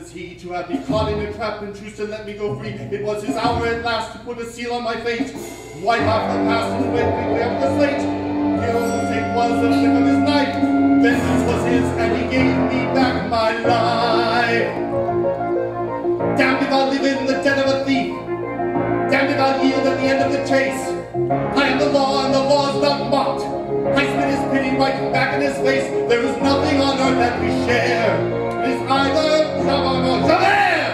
was he to have me caught in a trap and choose to let me go free. It was his hour at last to put a seal on my fate, wipe off the past and wake me up the slate. Guilt, it was the flick of his knife. Vengeance was his, and he gave me back my life. Damned if I'll live in the den of a thief. Damned if I'll yield at the end of the chase. I am the law, and the law's not mocked. I spit his pity right back in his face. There is nothing on earth that we share. It is either Javert or Javert!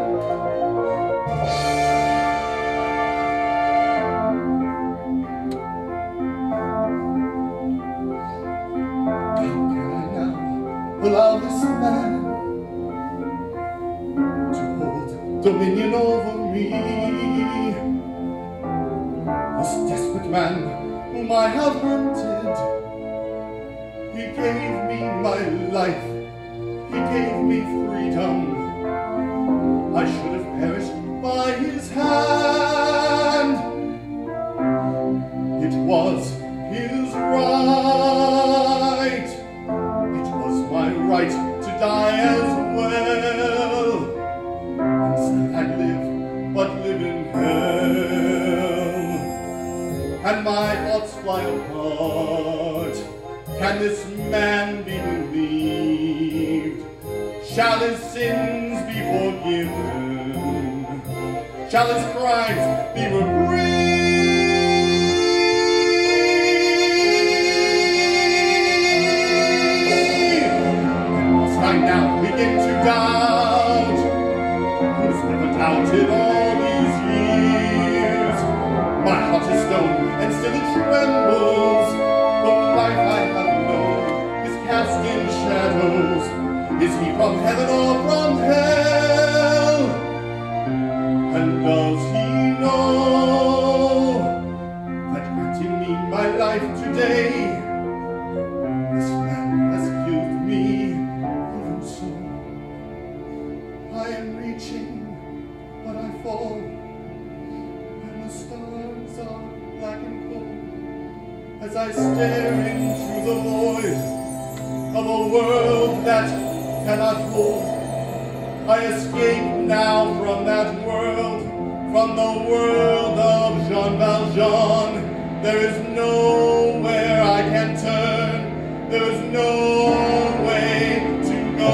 How can I now allow this man to hold dominion over me? This desperate man whom I have hunted, he gave me my life, he gave me freedom. I should have perished by his hand. It was his right, it was my right to die as well. Instead I live, but live in hell. And my thoughts fly apart. Can this man be believed? Shall his sins be forgiven? Shall his crimes be reprieved? Must I now begin to doubt? Who's never doubted all these years? My heart is stone, and still it trembles. The life I have known is cast in shadows. Is he from heaven or from hell? And does he know that granting me my life today, this man has killed me even so? I am reaching, but I fall, and the stars are black and cold as I stare into the void of a world that cannot hold. I escape now from that world, from the world of Jean Valjean. There is nowhere I can turn, there is no way to go.